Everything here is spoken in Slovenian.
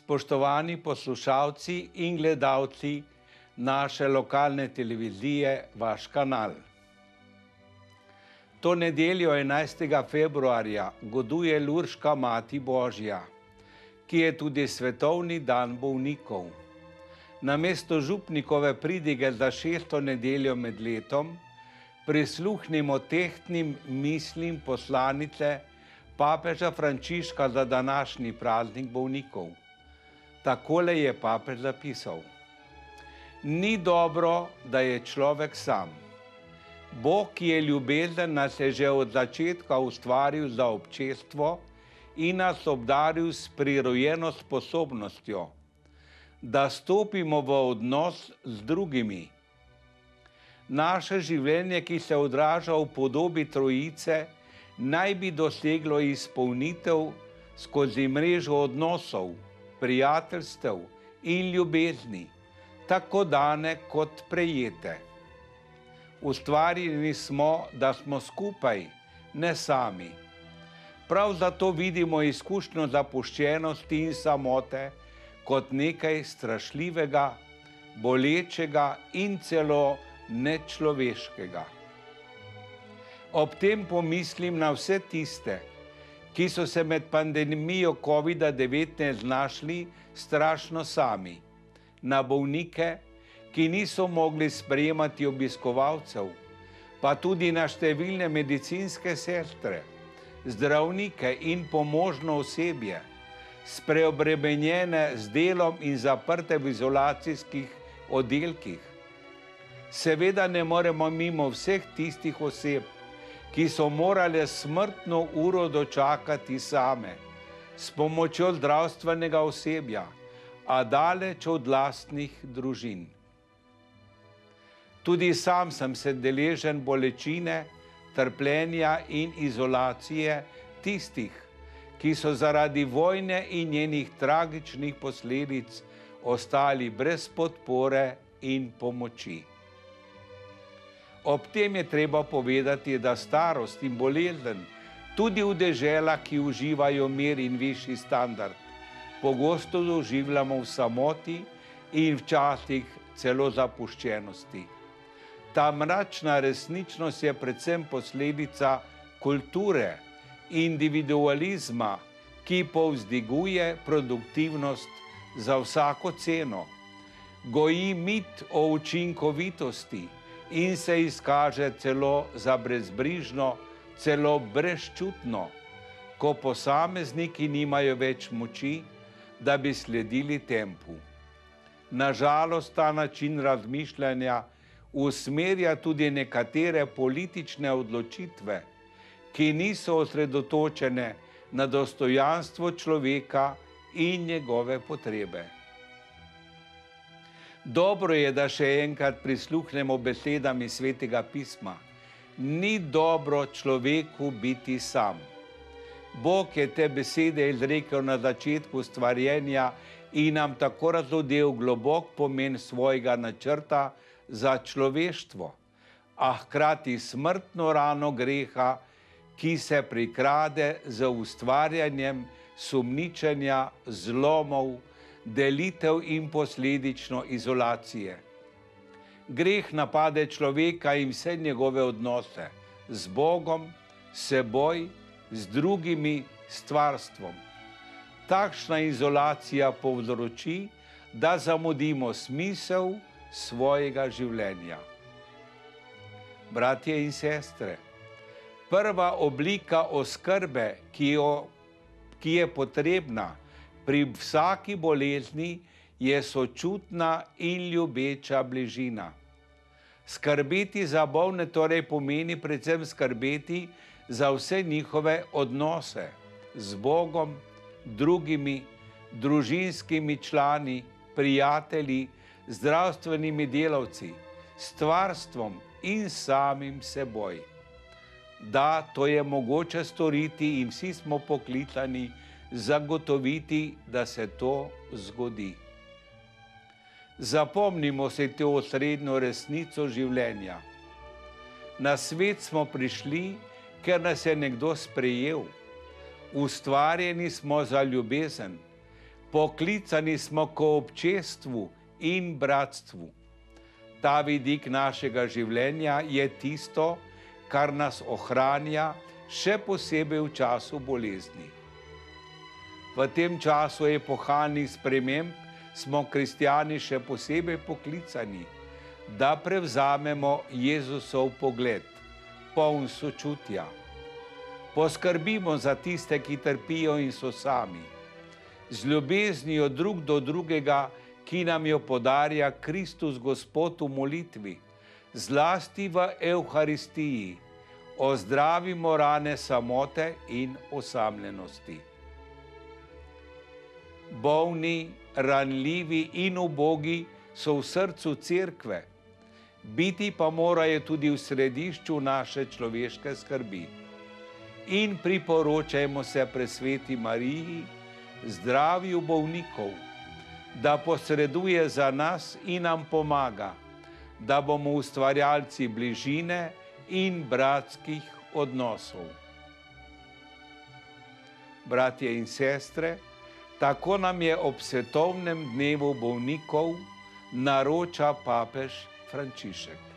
Spoštovani poslušalci in gledalci naše lokalne televizije, vaš kanal. To nedeljo 11. februarja goduje Lurška Mati Božja, ki je tudi svetovni dan bolnikov. Namesto župnikove pridige za 6. nedeljo med letom prisluhnimo tehtnim mislim poslanice papeža Frančiška za današnji praznik bolnikov. Takole je papež zapisal: Ni dobro, da je človek sam. Bog, ki je ljubezen, nas je že od začetka ustvaril za občestvo in nas obdaril s prirojeno sposobnostjo, da stopimo v odnos z drugimi. Naše življenje, ki se odraža v podobi Trojice, naj bi doseglo izpolnitev skozi mrežo odnosov, prijateljstev in ljubezni, tako dane kot prejete. Ustvarjeni smo, da smo skupaj, ne sami. Prav zato vidimo izkušnjo zapuščenosti in samote kot nekaj strašljivega, bolečega in celo nečloveškega. Ob tem pomislim na vse tiste, ki so se med pandemijo COVID-19 znašli strašno sami, na bolnike, ki niso mogli sprejemati obiskovalcev, pa tudi na številne medicinske sestre, zdravnike in pomožno osebje, spreobremenjene z delom in zaprte v izolacijskih oddelkih. Seveda ne moremo mimo vseh tistih oseb, ki so morale smrtno uro dočakati same, s pomočjo zdravstvenega osebja, a daleč od lastnih družin. Tudi sam sem se deležen bolečine, trpljenja in izolacije tistih, ki so zaradi vojne in njenih tragičnih posledic ostali brez podpore in pomoči. Ob tem je treba povedati, da starost in bolezen, tudi v deželah, ki uživajo mir in višji standard, pogosto doživljamo v samoti in včasih celo zapuščenosti. Ta mračna resničnost je predvsem posledica kulture, individualizma, ki povzdiguje produktivnost za vsako ceno, goji mit o učinkovitosti in se izkaže celo za brezbrižno, celo brezčutno, ko posamezniki nimajo več moči, da bi sledili tempu. Nažalost, ta način razmišljanja usmerja tudi nekatere politične odločitve, ki niso osredotočene na dostojanstvo človeka in njegove potrebe. Dobro je, da še enkrat prisluhnemo besedam iz Svetega pisma. Ni dobro človeku biti sam. Bog je te besede izrekel na začetku stvarjenja in nam tako razodel globok pomen svojega načrta za človeštvo, a hkrati smrtno rano greha, ki se prikrade z ustvarjanjem sumničenja, zlomov, delitev in posledično izolacije. Greh napade človeka in vse njegove odnose z Bogom, seboj, z drugimi, stvarstvom. Takšna izolacija povzroči, da zamudimo smisel svojega življenja. Bratje in sestre, prva oblika oskrbe, ki je potrebna pri vsaki bolezni, je sočutna in ljubeča bližina. Skrbeti za bolne torej pomeni predvsem skrbeti za vse njihove odnose z Bogom, drugimi, družinskimi člani, prijatelji, zdravstvenimi delavci, stvarstvom in samim seboj. Da, to je mogoče storiti in vsi smo poklicani zagotoviti, da se to zgodi. Zapomnimo se to osrednjo resnico življenja. Na svet smo prišli, ker nas je nekdo sprejel. Ustvarjeni smo za ljubezen. Poklicani smo k občestvu in bratstvu. Ta vidik našega življenja je tisto, kar nas ohranja, še posebej v času bolezni. V tem času epohalnih sprememb smo kristjani še posebej poklicani, da prevzamemo Jezusov pogled, poln sočutja. Poskrbimo za tiste, ki trpijo in so sami, z ljubeznijo drug do drugega, ki nam jo podarja Kristus Gospod v molitvi, zlasti v Evharistiji, ozdravimo rane samote in osamljenosti. Bolni, ranljivi in ubogi so v srcu cerkve, biti pa morajo tudi v središču naše človeške skrbi. In priporočajmo se presveti Mariji, zdravju bolnikov, da posreduje za nas in nam pomaga, da bomo ustvarjalci bližine in bratskih odnosov. Bratje in sestre, tako nam je ob svetovnem dnevu bolnikov naroča papež Frančišek.